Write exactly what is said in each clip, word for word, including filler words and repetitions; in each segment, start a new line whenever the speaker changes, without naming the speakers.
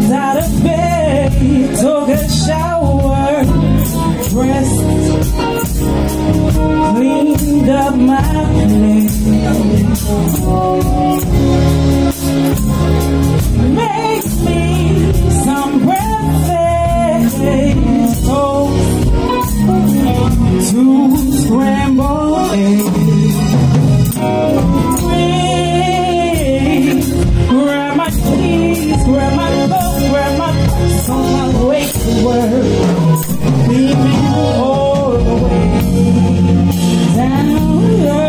out of bed, took a shower, dressed, cleaned up my place, makes me some breakfast, toast, two scrambled eggs. Grab my keys, grab my boat, grab my purse on my way to work, leaving all the way down here.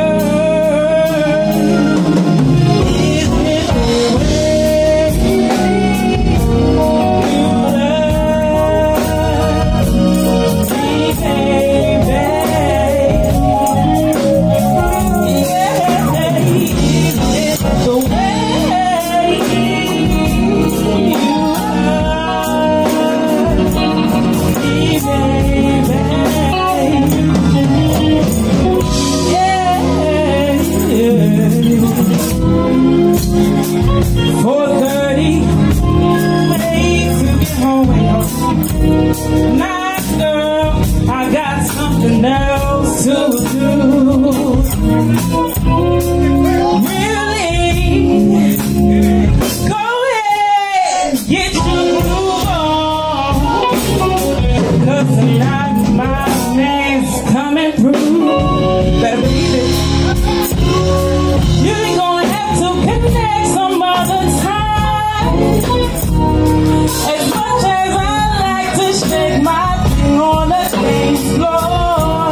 Is it the way you love me, baby? Yeah, is it the way? four thirty, late to get home. Nice girl, I got something else to do. Really, go ahead, get your groove on, 'cause tonight my man's coming through. Better believe it. You ain't gonna have to connect some other time. As much as I like to shake my thing on the dance floor,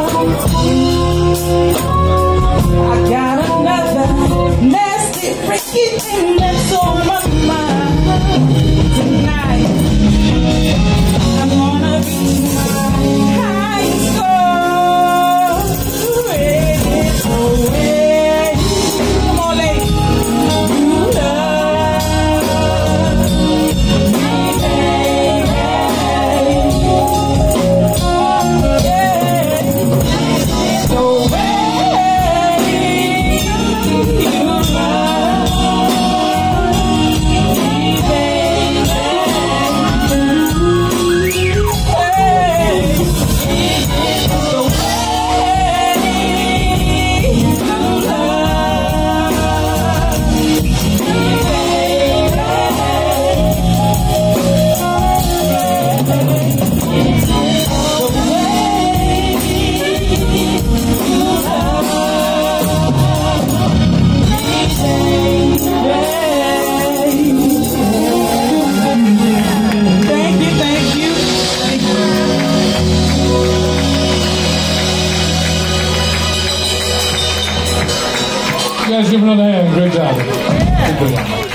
I got another nasty, freaky thing that's on my mind tonight. I'm gonna be my high score. It's the way. Come on, ladies. You love me, baby. Yeah. It's the way you love me, baby.
You guys give another hand. Great job.
Yeah.
Good job.